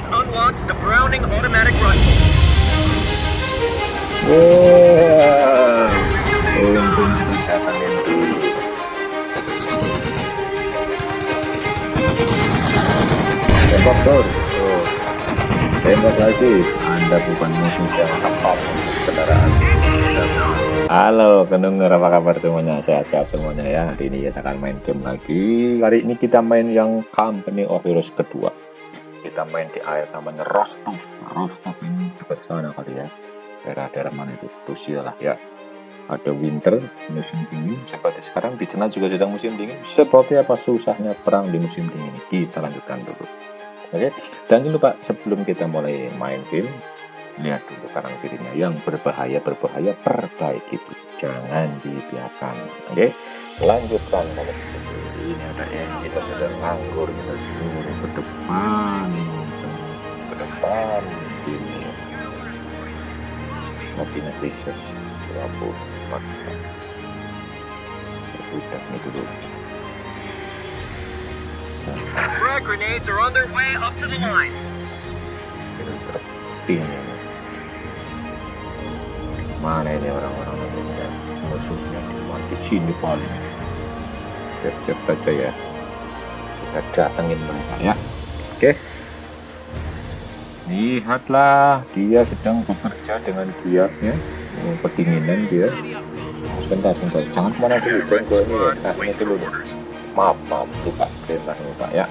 has unlocked the Browning automatic rifle. Wah, untung datangin dulu. Tembak bor. Oh, tembak lagi. Anda bukan musuh yang tepat untuk kendaraan. Halo pendengar, apa kabar semuanya? Sehat-sehat semuanya ya. Hari ini kita akan main game lagi. Kali ini kita main yang Company of Heroes kedua. Kita main di area namanya Rostov. Rostov ini dekat sana kali ya. Daerah-daerah mana itu? Rusia lah ya. Ada winter, musim dingin. Seperti sekarang di sana juga sedang musim dingin. Seperti apa susahnya perang di musim dingin? Kita lanjutkan dulu. Oke, dan jangan lupa sebelum kita mulai main game, lihat dulu kanan kirinya yang berbahaya perbaiki itu, jangan dibiarkan. Oke, lanjutkan. Ini ada yang kita sedang nganggur, kita suruh ke depan ini. Mobilnya Krisis 24 udah itu dulu. Frag grenades are on their way up to the line. Mana ini orang-orang yang musuhnya di sini paling. Siap-siap saja ya, kita datengin mereka ya. Oke, lihatlah dia sedang bekerja dengan giat ya. Kedinginan dia. Sebentar, jangan kemana dulu, gue ini ya, tasnya dulu. Maaf, lupa ya.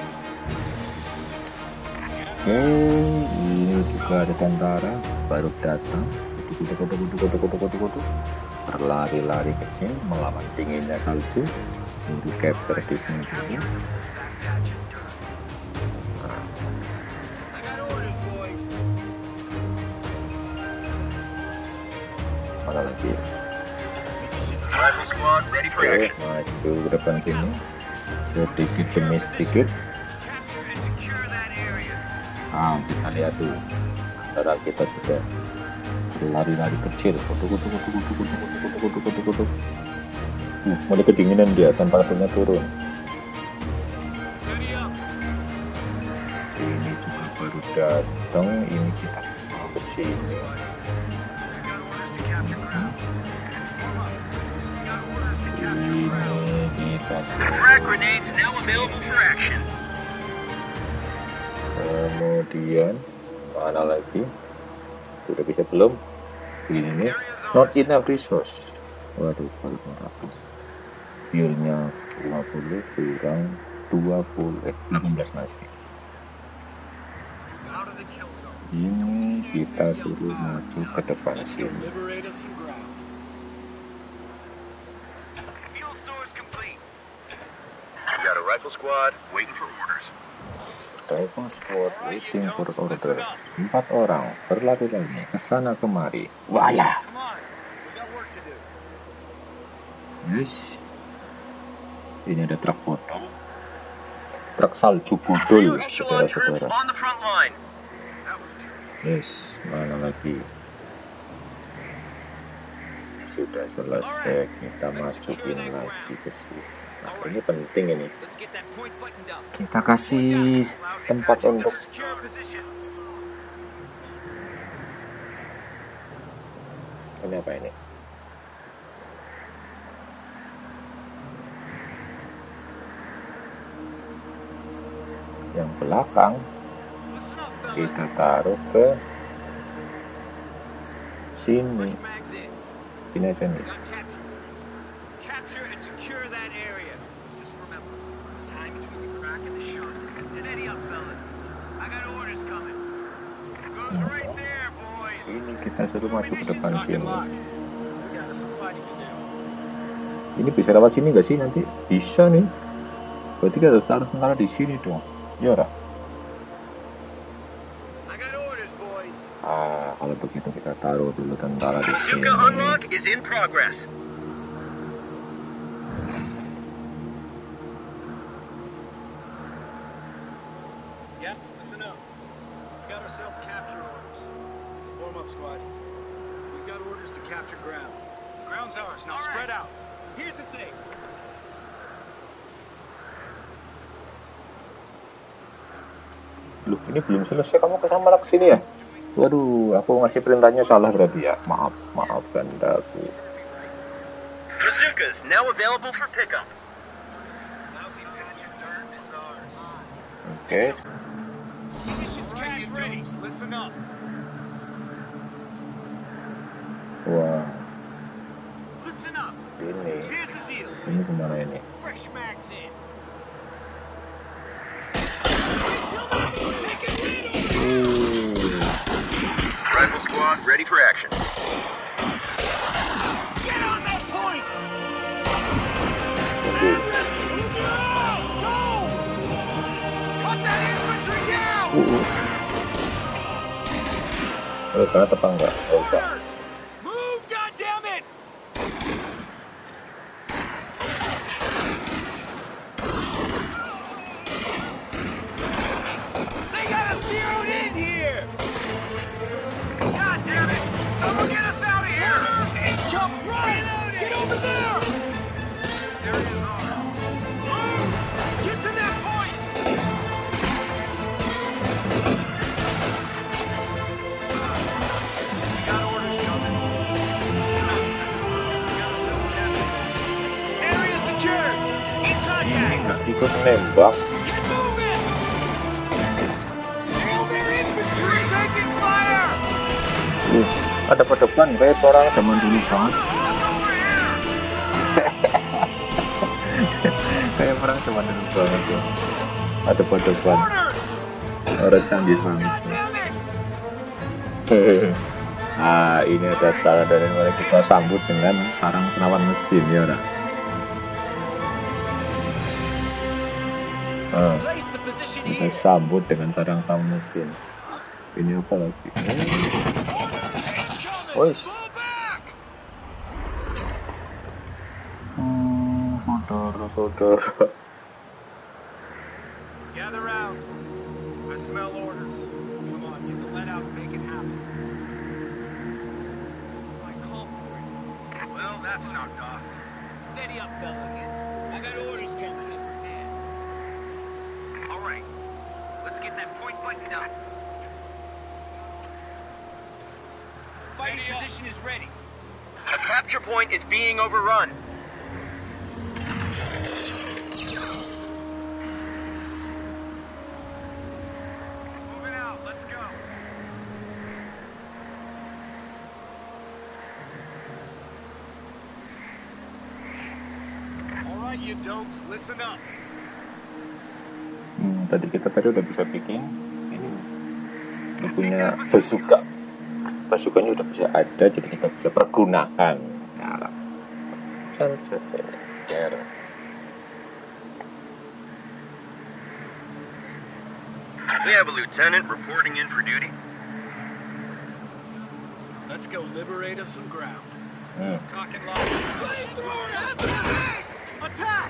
Oke, ini juga ada tentara baru datang. Kutu. Berlari-lari kecil melawan dinginnya salju. Tunggu capture di sini dulu. Mana lagi? Oke, maju ke depan sini. Sedikit demi sedikit. Kita lihat tuh, antara kita sudah berlari-lari kecil. Kutu. Mulai kedinginan dia, temperaturnya turun. Ini juga baru datang, ini kita ke sini. Ini kita kemudian mana lagi? Sudah bisa belum? Ini not enough resource. Waduh, baru 400. Fuelnya 50 kurang 18 lagi. Ini kita suruh maju ke depan sini. Rifle squad waiting for orders. Rifle squad waiting for order. 4 orang berlari-lari ke sana kemari. Wah ya. Yes. Ini ada truk bodong. Truk salju budul, saudara-saudara. Yes, mana lagi? Sudah selesai, kita masukin lagi ke sini. Nah, ini penting ini. Kita kasih tempat untuk ini apa ini? Yang belakang kita taruh ke sini. Ini aja nih. Ini kita suruh maju ke depan sini. Ini bisa lewat sini nggak sih nanti? Bisa nih. Berarti kita harus taruh tentara di sini dong. Ya ora. Kalau begitu kita taruh dulu tentara di sini. Squad. We've got orders to capture ground. Ground's ours. Now spread out. Here's the thing. Loh, ini belum selesai, kamu kesana ke sini ya? Waduh, aku ngasih perintahnya salah berarti ya. Maaf Gandaku. Bazookas now available for pickup. Oke. Munitions cache ready. Listen up. Wah, Listen up. ini. Here's the deal. Ini kemana ini? Fresh mags in. Rifle squad ready for action. Get on that point. Oke. Let's go. Cut that infantry down. Karena tepang nggak? Nggak usah. Orders. Move, goddammit. They got us zeroed in here. God damn it! Someone get us out of here! Orders incoming! Right! Get over there! There you are. Move! Get to that point! We got orders coming. Area secured! In contact! Nggak ikut nembak. Get moving! Hail their infantry! Taking fire! Ada pedepan kayak orang zaman dulu banget. Kayak orang zaman dulu banget ya. Ada pedepan. Orders! Orang canggih banget. Ah, ini ada cara dari mulai kita sambut dengan sarang senapan mesin ya udah. Place the position Kita here. sambut dengan sarang senapan mesin. Ini apa lagi? Wih. Fall back! Saudara. Gather round. I smell orders. Come on, get the lead out and make it happen. I call for it. Well, that's knocked off. Steady up, fellas. I got orders coming in. All right, let's get that point buttoned up. Fighting position is ready. A capture point is being overrun. Moving out. Let's go. All right, you dopes, listen up. Tadi kita udah bisa bikin ini. Kita punya bazooka. Bazooka-nya udah bisa ada, jadi kita bisa pergunakan. Nah, We have a lieutenant reporting in for duty. Let's go liberate us some ground. Hmm. Cock and lock. Flamethrower has an attack! Attack!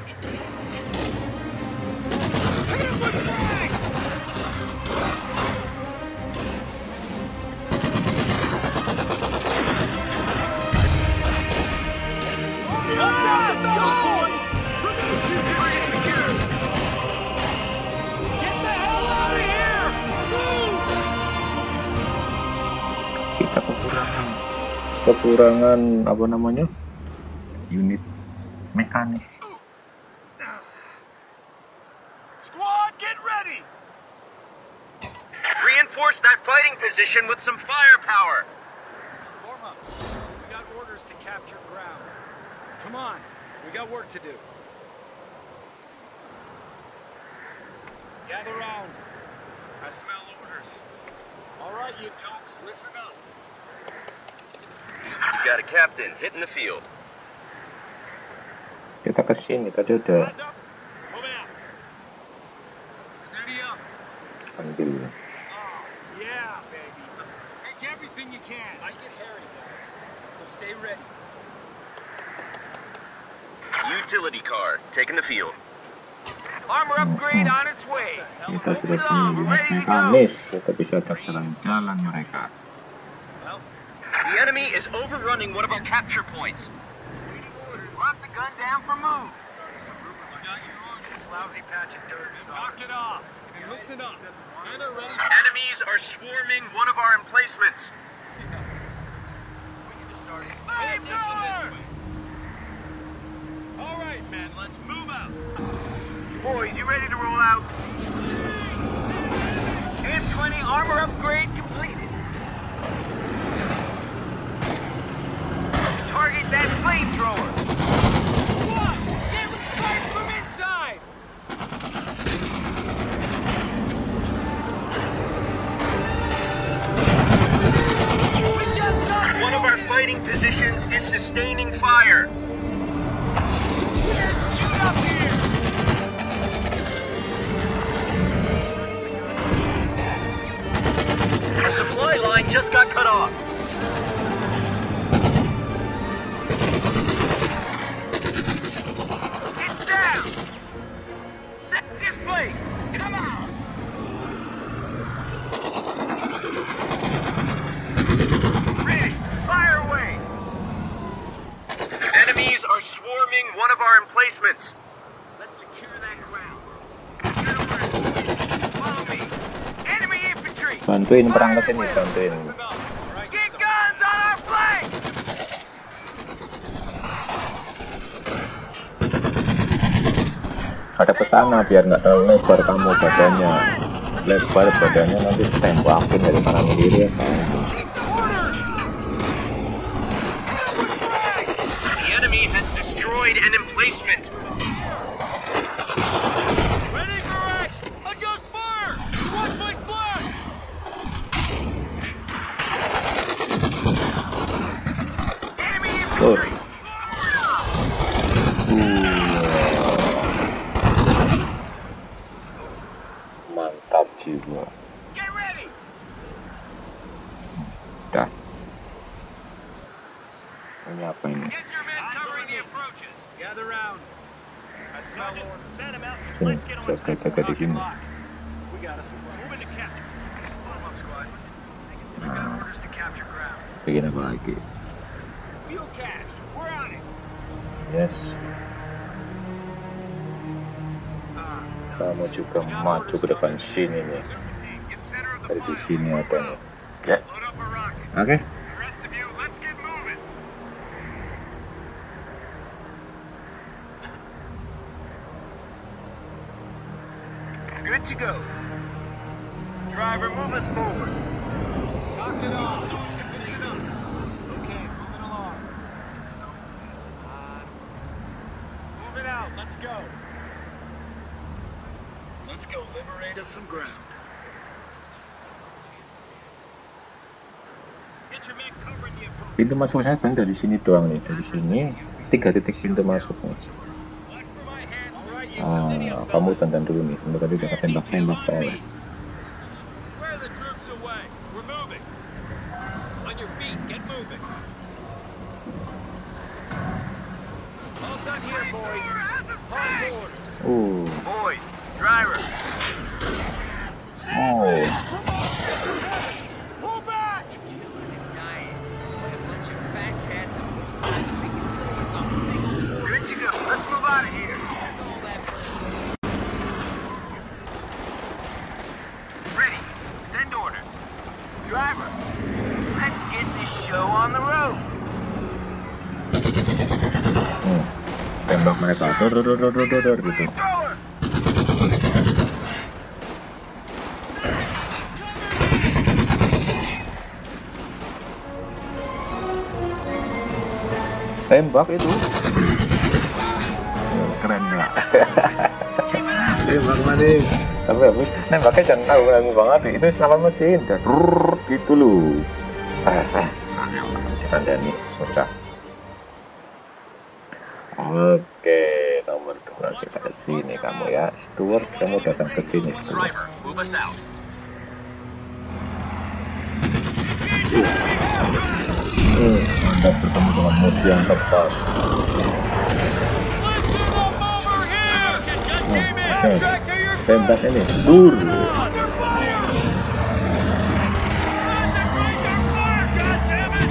Hit him with frags! Let's go, boys! Promotion just secured! Get the hell out of here! Move! Kita kekurangan apa namanya? Unit mekanis. Squad, get ready! Reinforce that fighting position with some firepower. Form up. We got orders to capture ground. Come on, we got work to do. Gather round. I smell orders. All right, you dopes, listen up. You've got a captain hitting the field. Kita ke sini tadi udah Hands up. Moving out. Steady up. ambil. Oh, yeah, baby. Take everything you can. I get hairy, guys. So stay ready. Utility car taking the field. Armor upgrade on its way. Kita sudah punya unit mekanis, kita bisa jalan mereka. Well, The enemy is overrunning one of our capture points. Lock the gun down for moves. I got your orders. This lousy patch of dirt is knocked it off. Listen up. Anna ready. Enemies are swarming one of our emplacements. We need to start. Pay attention this way. All right, man. Let's move out. Boys, you ready to roll out? M20 armor upgrade completed. Target that flamethrower. What? Get fired from inside. We just got One of our fighting positions is sustaining fire. shoot up here. The supply line just got cut off. It's down. Set this place. Come on. Ready. Fire away. Enemies are swarming one of our emplacements. Let's secure that ground. Get over it. Follow me. Enemy infantry. Bantuin perang ke sini, bantuin. Listen up. Right, Get so- guns on our flank! Ada ke sana biar nggak terlalu lebar kamu badannya. Lebar badannya nanti tembakin dari kanan kiri ya kan. The enemy has destroyed an emplacement. Ready for X! Adjust fire! Watch my splash! Enemy Tur. infantry! Mantap jiwa. Get ready! Dah. Ini apa ini? Get your men covering the approaches. Gather round. I smell orders. Send him out. Sini, jaga-jaga di sini. We got us. Moving to capture. Follow up, squad. We got orders to capture ground. Bikin apa lagi? Fuel cache. We're on it. Yes. Kamu juga maju ke depan sini nih. Get center of the Dari di fire. sini ada nih. Ya. Load up a rocket. Oke. The rest of you, let's get moving. Good to go. Driver, move us forward. Knock it off. Listen up. Okay, moving along. Move it out. Let's go. Let's go liberate us some ground. Get your men covering the approach. Pintu masuk saya kan dari sini doang nih. Dari sini 3 titik pintu masuknya. Watch for my hands. All right, you Kamu tonton dulu nih. Kamu tadi udah tembak-tembak soalnya. Square the troops away. We're moving. On your feet. Get moving. All done here, boys. Pause orders. Boys, driver. Pull back! Good to go. Let's move out of here. Ready. Send orders. Driver, let's get this show on the road. Tembak mereka. Dor gitu. Thrower. Tembak itu. Keren nggak? Tembak mana? Tapi habis nembaknya jangan tahu lagu banget. Itu senapan mesin. Dan gitu loh. Kita nih susah. Oke, nomor 2 kita ke sini kamu ya. Stuart, kamu datang ke sini, Stuart. Driver, move us out. Anda bertemu dengan musuh yang tepat. Listen up over here! Just came in! Oke, Back to your tembak ini. Dur. under fire! Concentrate your fire, goddammit!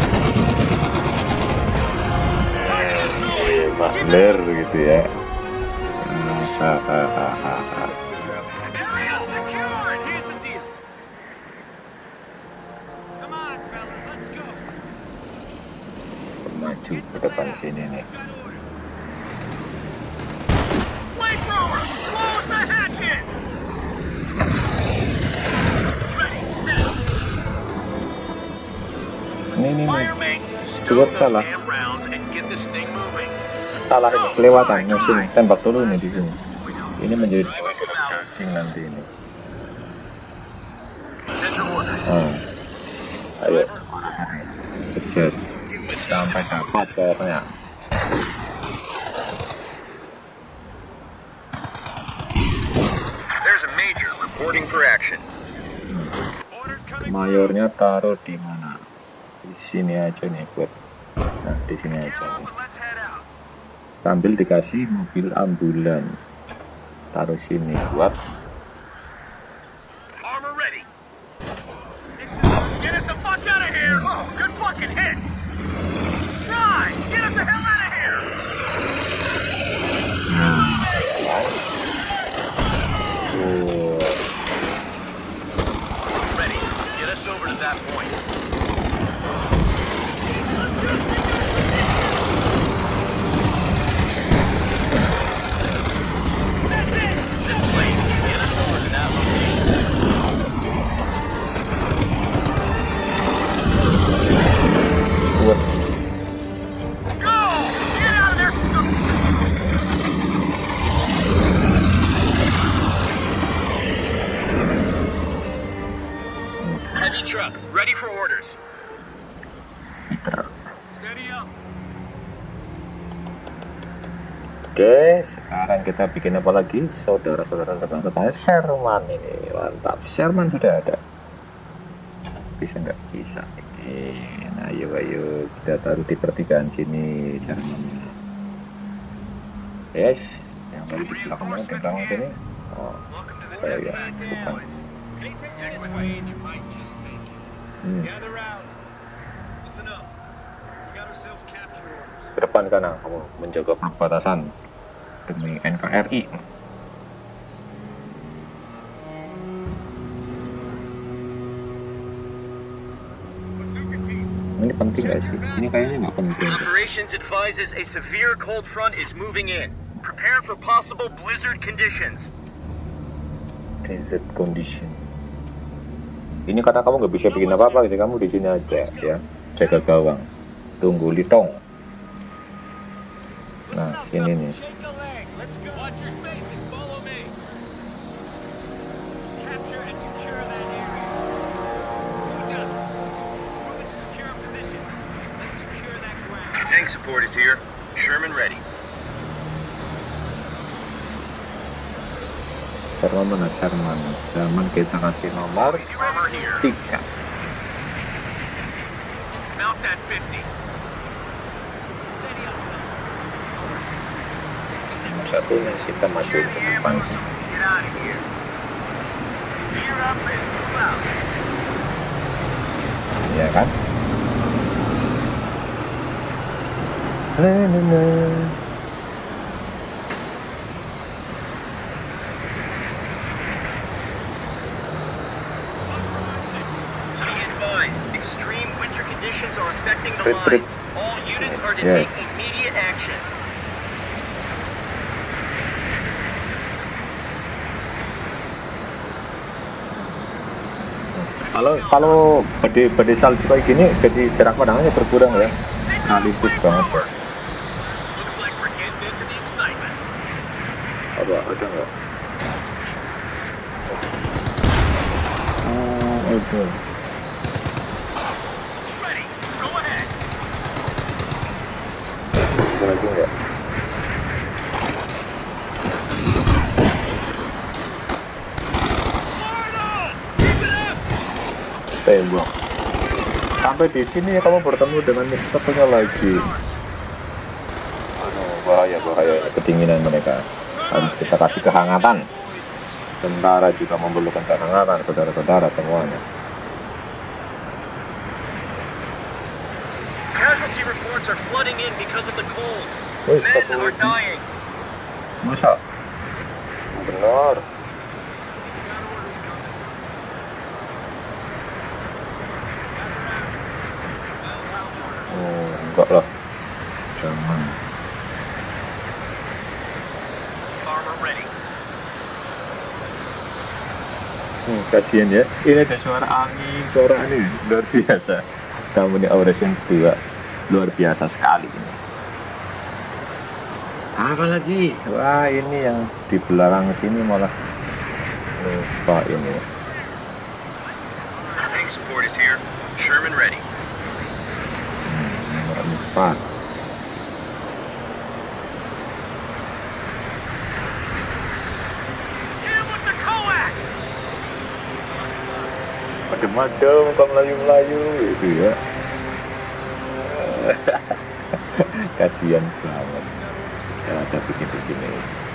Target destroyed! Makler gitu ya. Hahaha. Hurry up! maju ke depan sini nih. Flamethrower! Close the hatches! Ready, set! Ini Firemate, Stuart stow those salah. damn rounds and get this thing moving. Salah ini kelewatan mesin tembak dulu nih di sini. Ini menjadi daging nanti ini. Send your orders. Ayo kejar sampai dapat kayaknya. There's a major reporting for action. Mayornya taruh di mana? Di sini aja nih buat. Nah di sini aja nih. Sambil dikasih mobil ambulan. Taruh sini buat. Armor ready. Get us the fuck out of here! Oh, good fucking hit! Die! Get us the hell out of here! Ready. Get us over to that point. That's it! This place. Get us over to that location. Go! Get out of there! Heavy truck, ready for orders. Steady up. Oke, sekarang kita bikin apa lagi? Saudara-saudara Sherman ini mantap. Sherman sudah ada. Bisa nggak? Bisa. Nah, ayo kita taruh di pertigaan sini Sherman. Yes, yang tadi di belakang sini. Oh, kayak ya, bukan. Gather round. Listen up. We got ourselves capture orders. Ke depan sana, kamu menjaga perbatasan demi NKRI. Ini penting gak sih? Ini kayaknya nggak penting. Operations advises a severe cold front is moving in. Prepare for possible blizzard conditions. Blizzard condition. Ini karena kamu nggak bisa bikin apa-apa gitu, kamu di sini aja ya, jaga gawang, tunggu litong. Nah sini nih. Tank support is here. Sherman ready. Sherman mana Sherman? Sherman kita kasih nomor 3. Mount that 50. Satu yang kita masukin ke depan. Get out of here. Gear up and move out. Ya kan? Extreme winter conditions are affecting the Retreat. lines. All units are to Yes. take immediate action. Kalau badai salju kayak gini, jadi jarak pandangnya berkurang ya. Realistis banget. Looks like we're getting into the excitement. Ada nggak? Itu. Ready. Go ahead. Ada lagi nggak? Tembak. Sampai di sini ya kamu bertemu dengan satunya lagi. Aduh, bahaya kedinginan mereka. Harus kita kasih kehangatan. Tentara juga memerlukan kehangatan, saudara-saudara semuanya. Casualty reports are flooding in because of the cold. Wih, Men are dying. Masa? Benar. Enggak lah. Kasihan ya, ini ada suara angin, suara ini luar biasa. Kamu ini Aures yang kedua luar biasa sekali ini. Apalagi, wah ini yang di belakang sini malah lupa ini. Tank support is here. Sherman ready. Nomor 4. Madem-madem muka Melayu-Melayu itu ya. Kasihan banget ya, ada bikin di sini.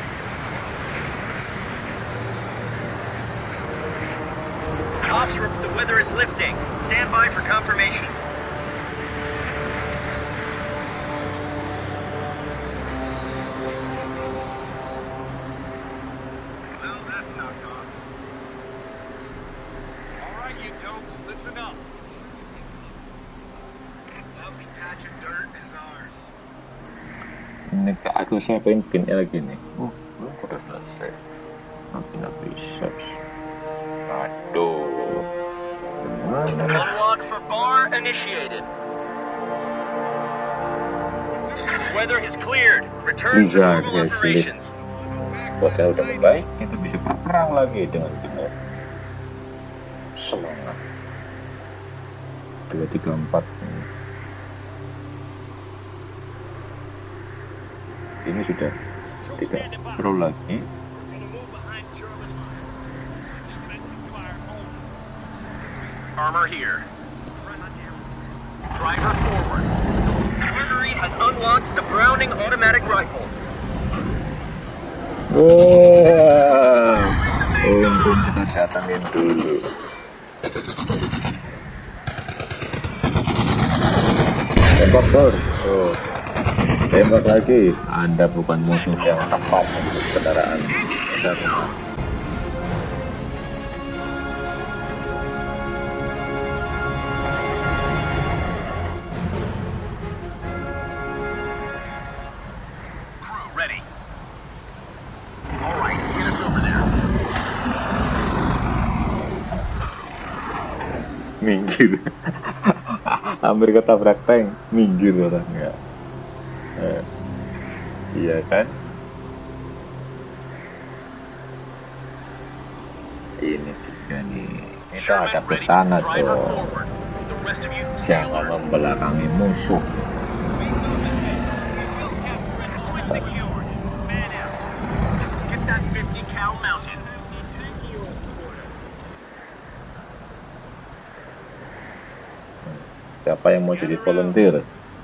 Ops, the weather is lifting. Stand by for confirmation. Well, that's not gone. All right, you dopes, listen up. Lousy patch of dirt is ours. Ini aku siapain pin lagi nih. Udah selesai. Makin bisa. Aduh. Gimana? Unlock for bar initiated. Weather is cleared. Return to Blizzard normal has operations. Hotel udah membaik, kita bisa berperang lagi dengan timur. Semangat. 2, 3, 4. Ini sudah tidak pro lagi. Armor here. Driver forward. Artillery has unlocked the Browning automatic rifle. Wah, untung kita datangin dulu. Tembak bor. Tembak lagi. Anda bukan musuh yang tepat untuk kendaraan Sherman. Minggir. Hampir ketabrak tank, minggir orang ya. Iya kan? Ini juga nih. Kita ada kesana tuh. Jangan membelakangi musuh. Siapa yang mau jadi volunteer?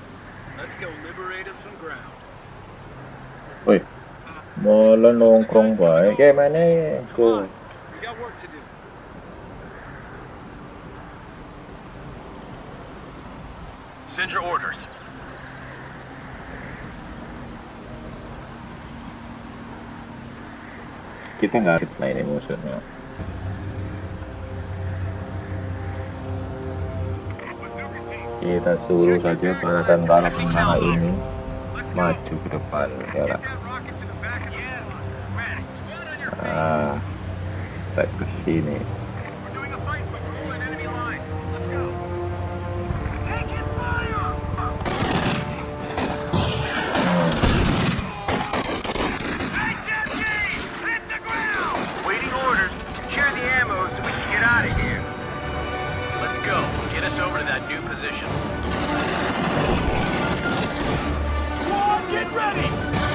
Woi, malah nongkrong baik. Kayak mana ku? Send your orders. Kita nggak harus ini musuhnya. Kita suruh saja para tentara tentara ini maju ke depan, ya. Kita ke sini. Waiting orders. Secure the ammo so we can get out of here. Let's go. Get us over to that new position. Squad, get ready!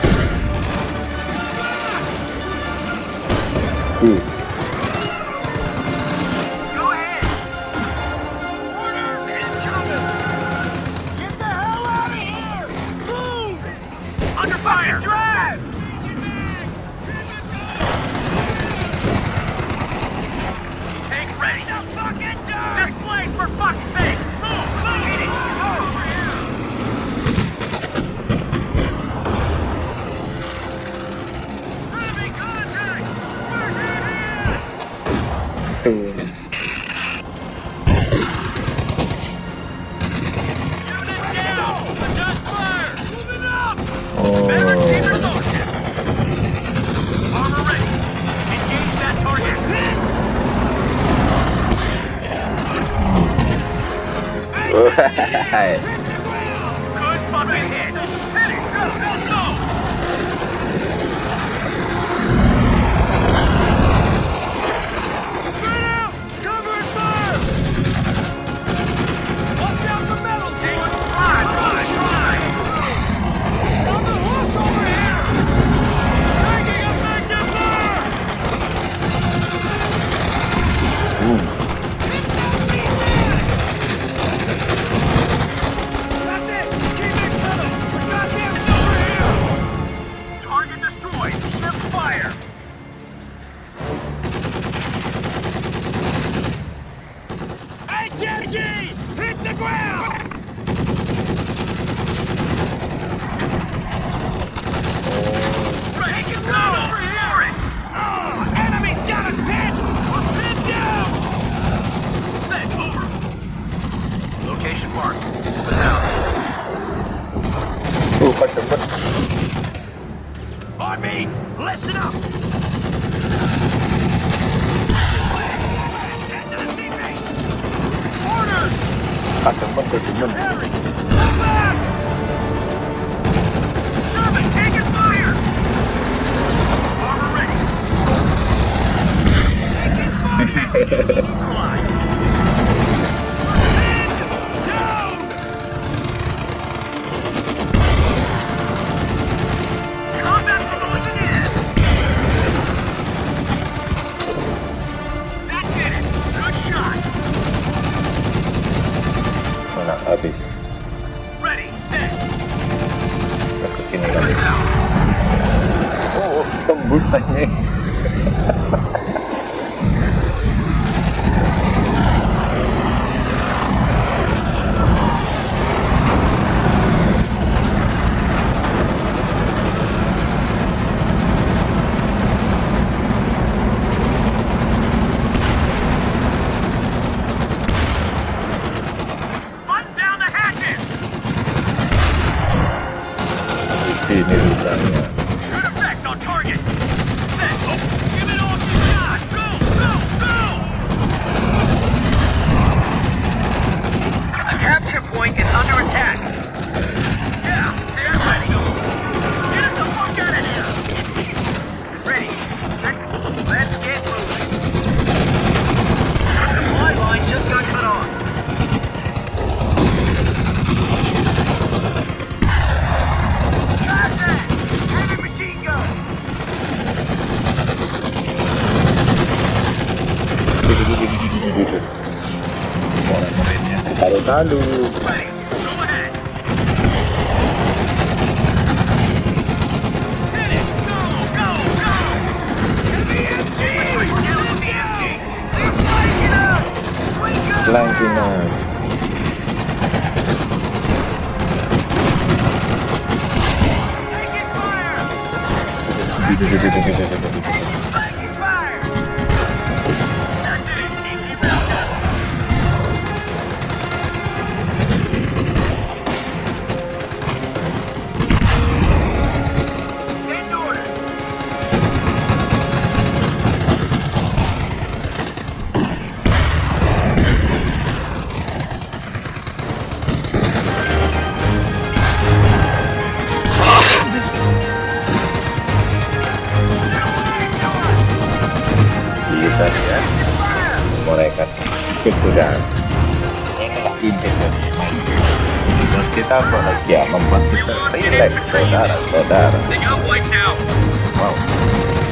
Go ahead! Orders incoming! Get the hell out of here! Move! Under fire! Drive! Tank ready! The fucking die! Displace for fuck's sake! Move! Move! Enemy contact! We're hit here! Wah. Good fucking hit. Finish. Go, go, go. Spread out! Cover and fire! Watch out for metal, dude! Run, run, run. On the hook over here! Taking effective fire! That's it! Keep it coming! We're goddamn over here! Target destroyed. Ship fire. HMG! Hit the ground! Ready to go. Over here. Oh, enemy's got us pinned! We're pinned down! Set. Over. Location marked. Put out. Cepet. On me! Listen up! Head to the teammate! Orders! Kedemen. Harry! Pull back! Sherman, taking fire. Armor ready. Taking fire! Slide. Pinned down! Combat promotion in. That did it. Good shot. Mana habis. Ready, set. Terus kesini Put lagi. out. Oh, tembus teknik. Button down the hatches. Di sini rupanya. Good effect on target. Set. Oh, give it all you got. Go, go, go. The capture point is under attack. Yeah, they're ready. Get us the fuck out of here. Ready. Set. Let's get moving. The supply line just got cut off. Got that. Heavy machine gun. Taruh-taruh. Ready. Go ahead. Hit it. Go, go, go. Heavy MG. We're killing the MG. We're flanking us. Swing gun. Flanking us. Taking fire. Flanking fire. That did it. Keep out now. Send orders. Kita ya. Mereka kesudahan. Inilah inti dari main game. Membuat kita bahagia, membuat kita relax, saudara-saudara. They got wiped out. Wow.